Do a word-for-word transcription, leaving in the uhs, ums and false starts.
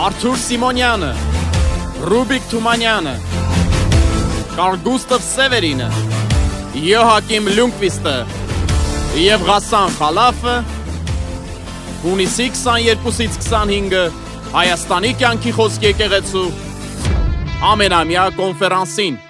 Արթուր Սիմոնյանը, Ռուբիկ Թումանյանը, Կարգուստով Սևերինը, Յոհակիմ Լյունկվիստը և Ղասան Խալաֆը հունիսի քսաներկուսից քսանհինգը Հայաստանի կյանքի խոսք եկեղեցու ամենամյա կոնֆերանսին